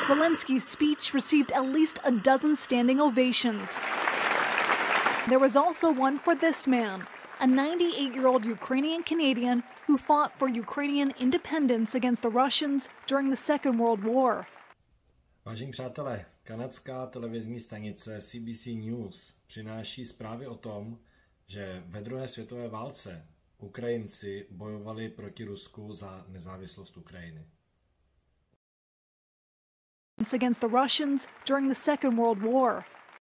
Zelensky's speech received at least a dozen standing ovations. There was also one for this man, a 98-year-old Ukrainian Canadian who fought for Ukrainian independence against the Russians during the Second World War. Vážení přátelé, kanadská televizní stanice CBC News přináší zprávy o tom, že ve druhé světové válce Ukrajinci bojovali proti Rusku za nezávislost Ukrajiny. Against the Russians during the Second World War.